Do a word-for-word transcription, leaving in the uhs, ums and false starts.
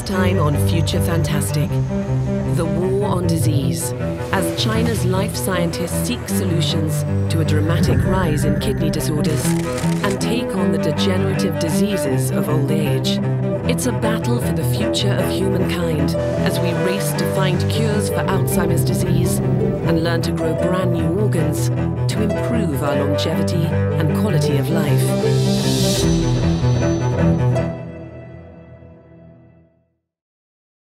time on Future Fantastic. The war on disease, as China's life scientists seek solutions to a dramatic rise in kidney disorders and take on the degenerative diseases of old age. It's a battle for the future of humankind as we race to find cures for Alzheimer's disease and learn to grow brand new organs to improve our longevity and quality of life.